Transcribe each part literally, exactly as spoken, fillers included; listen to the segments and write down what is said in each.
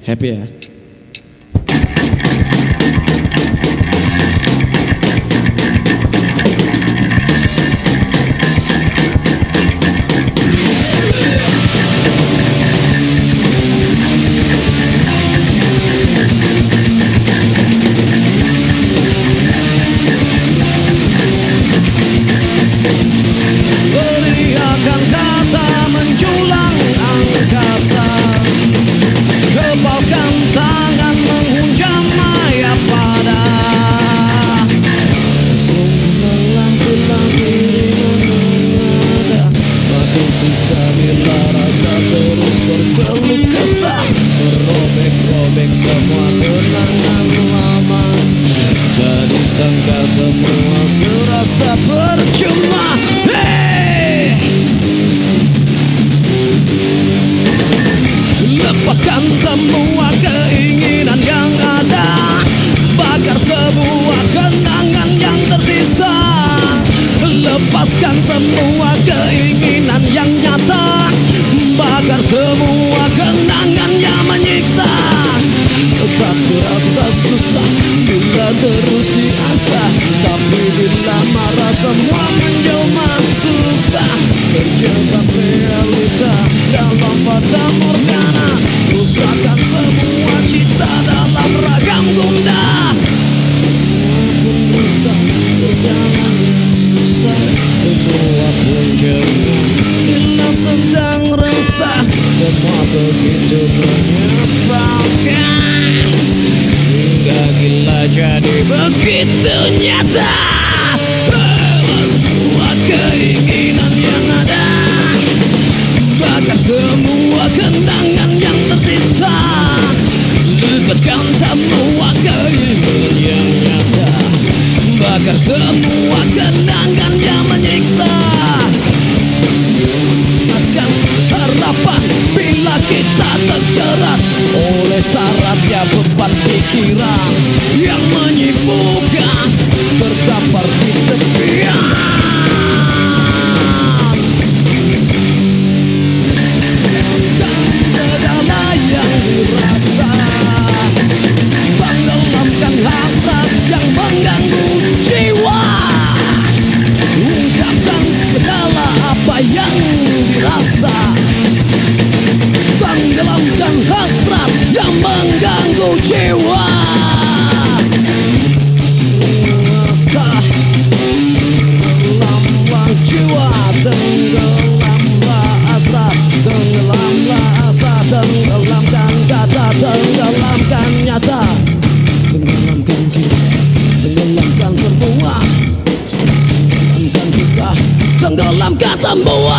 Happy ya. Beriakan kata menjulang angkasa, kepalkan tangan menghunjam maya pada semalam pulang iringan makin susah bila rasa terus berkeluh kesah, merobek-robek semua kenangan lama, jadi sangka semua serasa percuma. Hey! Lepaskan semua keinginan yang ada, bakar sebuah kenangan yang tersisa. Lepaskan semua keinginan yang nyata, bakar semua kenangan yang menyiksa. Tetap terasa susah bila terus diasah, tapi bila marah semua menjelma susah. Terjebak realita dalam fata morgana, rusakkan semua cita dalam ragam gundah. Semua pun rusak, segalanya susah, semua pun jengah bila sedang resah. Semua begitu menyebalkan, hingga gila jadi begitu nyata. Semua keinginan yang ada, bakar semua kenangan yang tersisa. Lepaskan semua keinginan yang nyata, bakar semua kenangan yang menyiksa. Lepaskan harapan bila kita terjerat oleh syaratnya beban pikiran yang menyibukkan, terdampar di tepian. Dan segala yang dirasa, tenggelamkan hasrat yang mengganggu jiwa. Ungkapkan segala apa yang dirasa, tenggelamkan hasrat yang mengganggu jiwa. Rasa tenggelamlah jiwa, tenggelamlah hasrat, tenggelamlah asa, tenggelamkan kata, tenggelamkan nyata, tenggelamkan kita, tenggelamkan semua, tenggelamkan kita, tenggelamkan semua.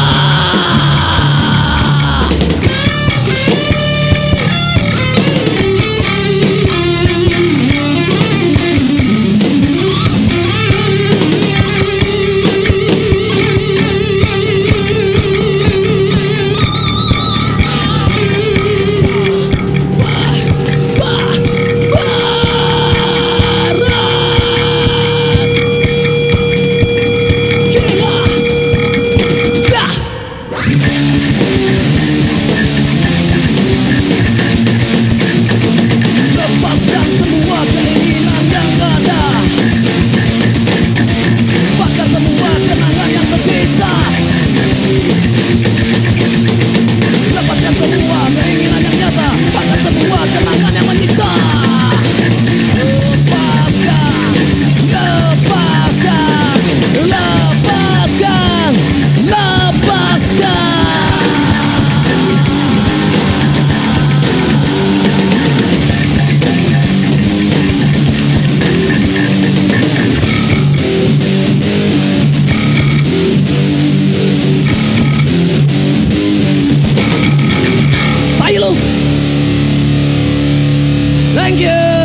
Lepaskan semua keinginan yang ada, bakar semua kenangan yang tersisa. Lepaskan semua keinginan yang nyata, bakar semua kenangan yang menyiksa. Lepaskan, lepaskan, lepaskan, lepaskan. Tai lu. Thank you.